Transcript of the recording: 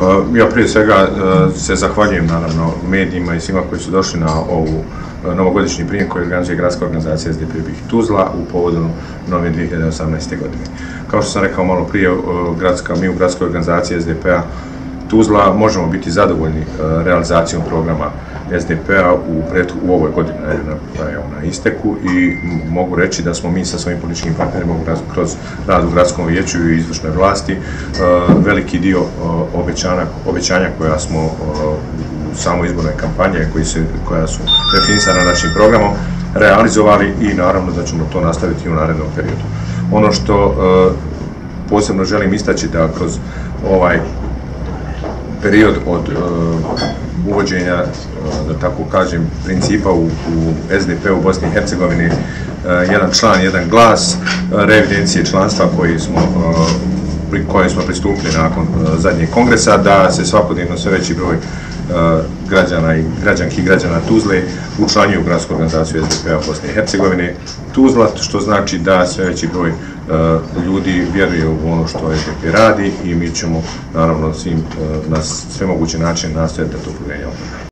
Ja prije svega se zahvaljujem naravno medijima i svima koji su došli na ovu novogodišnji prijem koji organizuje gradska organizacija SDP BiH Tuzla u povodu nove 2018. godine. Kao što sam rekao malo prije, mi u gradskoj organizaciji SDP-a Tuzla možemo biti zadovoljni realizacijom programa SDP-a u ovoj godini na isteku i mogu reći da smo mi sa svojim političkim partnerima kroz rad u gradskom vijeću i izvršnoj vlasti veliki dio obećanja koja smo u samoj izbornoj kampanji koja su definisana našim programom realizovali i naravno da ćemo to nastaviti u narednom periodu. Ono što posebno želim istaći da kroz ovaj period od uvođenja, da tako kažem, principa u SDP u Bosni i Hercegovini, jedan član, jedan glas, reevidencije članstva koje smo pristupili nakon zadnjeg kongresa, da se svakodnevno sve veći broj građana i građanki i građana Tuzle učlanjuju u gradsku organizaciju SDP-a u Bosni i Hercegovini Tuzla, što znači da sve veći broj ljudi vjeruje u ono što SDP radi i mi ćemo naravno na sve moguće načine nastojati da to povjerenje opravdamo.